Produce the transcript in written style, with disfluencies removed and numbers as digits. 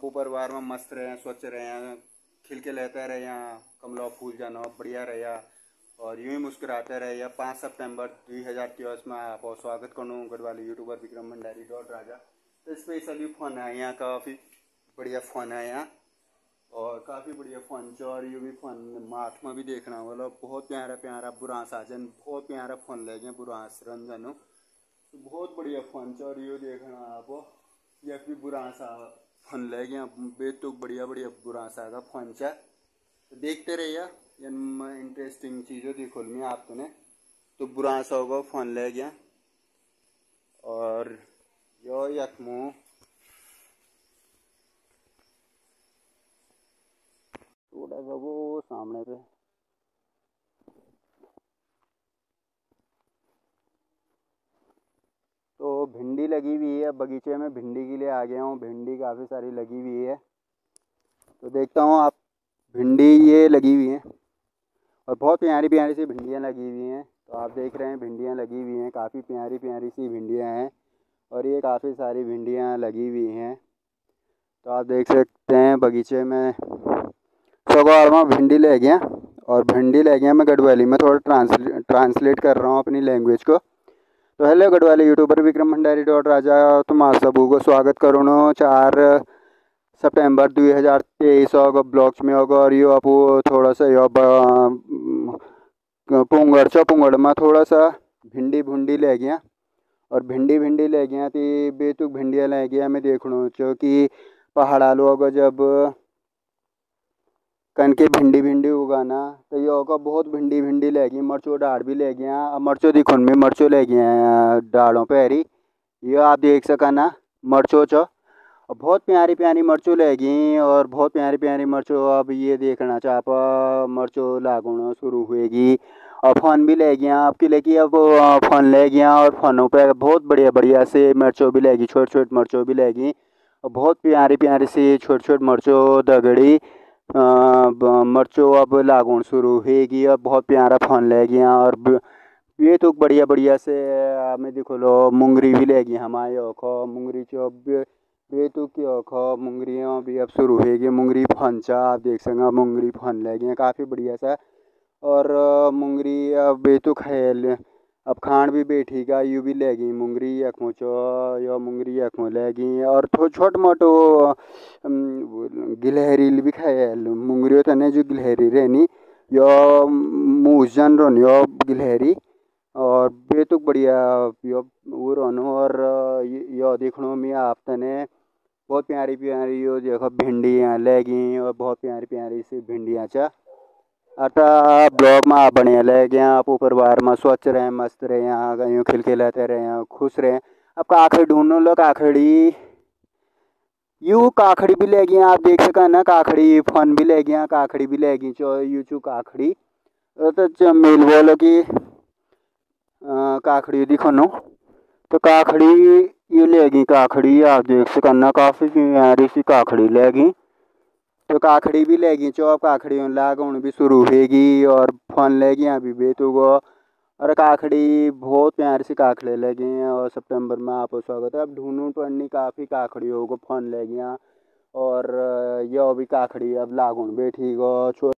आपो परिवार में मस्त रहे, स्वच्छ रहे, खिल के लेते रहे, कमला फूल जानो बढ़िया रहे और यूं ही मुस्कुराते रहे। 5 सितंबर 2023 में आप स्वागत करूँ गढ़वाली यूट्यूबर विक्रम भंडारी डॉट राजा। तो स्पेशली फ़ोन है यहाँ, काफ़ी बढ़िया फ़ोन है यहाँ और काफ़ी बढ़िया फ़ोन छ। और ये भी फ़ोन हाथ में भी देखना वाला बहुत प्यारा प्यारा बुरांस आजन, बहुत प्यारा फ़ोन ले गए बुरांस रंजनो, तो बहुत बढ़िया फ़ोन छ। और ये देखना आप ये भी बुरांस फ़ोन ले गए बेतुक बढ़िया बढ़िया बुरांस आएगा फ़ोन छ। तो देखते रहिए इंटरेस्टिंग चीज़ें देखो मैं आप तो बुरांस होगा फ़ोन ले गया। और यो यकमू थोड़ा सा वो सामने पे तो भिंडी लगी हुई है बगीचे में, भिंडी के लिए आ गया हूँ। भिंडी काफ़ी सारी लगी हुई है तो देखता हूँ आप। भिंडी ये लगी हुई है और बहुत प्यारी प्यारी सी भिंडियाँ लगी हुई हैं। तो आप देख रहे हैं भिंडियाँ लगी हुई हैं, काफ़ी प्यारी प्यारी सी भिंडियाँ हैं और ये काफ़ी सारी भिंडियाँ लगी हुई हैं। तो आप देख सकते हैं बगीचे में सगवार में भिंडी ले गया और भिंडी ले गया मैं गढ़वाली में थोड़ा ट्रांसलेट कर रहा हूँ अपनी लैंग्वेज को। तो hello Garhwali youtuber Vikram Bhandari dot Raja, तुम आप सबू को स्वागत करूँ 4 सितंबर 2023 होगा ब्लॉग्स में होगा। और यो आपू थोड़ा सा यो पुंगड़ छो, पुंगड़ में थोड़ा सा भिंडी भुंडी ले गया और भिंडी भिंडी ले गया थी बेतुक भिंडियाँ ले गया मैं देखणू चो कि पहाड़ा लोग जब कनके भिंडी भिंडी उगाना तो ये होगा बहुत भिंडी भिंडी ले गई। मरचो डाड़ भी ले गया, मरचो दिखुन में मरचो ले गया डालों पे हरी, ये आप देख सका ना मरचो चो और बहुत प्यारी प्यारी मरचो ले गई और बहुत प्यारी प्यारी मरचो। अब ये देखना चाह आप मरचो लागुना शुरू हुएगी और फ़ोन भी ले गया आपके लेके। अब फ़ोन ले गया और फ़ोनों पे बहुत बढ़िया बढ़िया से मरचो भी लेगी, छोटी छोटी मरचो भी लेगी और बहुत प्यारी प्यारी सी छोटी छोटी मरचो दगड़ी मरचो अब लागुन शुरू होगी। अब बहुत प्यारा फ़ोन ले गया और ये तो बढ़िया बढ़िया से हमें देखो लो मुंगरी भी लेगी हमारे ओखो मुंगरी चो ये तो क्या खो मुंगरियाँ भी अब शुरू होगी। मुंगरी फंचा आप देख सकें मुंगरी फन ले गए काफ़ी बढ़िया सा और मुंगरी अब ये तो खेल अब खान भी बैठी का यू भी ले गई मुंगरी यखमो चो यो मुंगरी यखमो ले गई। और थोड़ा छोट मोटो गिलहरी भी खाए मुंगरियों तने जो गिलहरी रहनी यो मूजन रोन यो गिलहरी और बेतुक बढ़िया यो वो रोनो। और यो देखनो में आप तने बहुत प्यारी प्यारी यो देखो भिंडियाँ लेगी और बहुत प्यारी प्यारी सी भिंडियाँ चा। अतः ब्लॉग में आप बढ़िया ले गए, आप परिवार में स्वच्छ रहें, मस्त रहें, यहाँ यूँ खिलखिलाते रहें, खुश रहें। अब काखड़ी ढूंढो लो काखड़ी यू काखड़ी भी ले गई आप देख सका ना, काखड़ी फन भी ले गया, काखड़ी भी ले गई चो यू चू काखड़ी तो मेल बोलो कि काखड़ी दिखो नो तो काखड़ी ये लेगी काखड़ी आप देख सकना काफ़ी प्यारी सी काखड़ी लेगी। तो काखड़ी भी लेगी चो अब काखड़ी लागण भी शुरू होगी और फन लेगी अभी बेतुगो और काखड़ी बहुत प्यारी सी काखड़ी लेगी और सितंबर में आप स्वागत है। अब ढूंढूं पड़नी काफ़ी काखड़ी होगा फन लेगी और यह भी काखड़ी अब लागुण बैठी गो।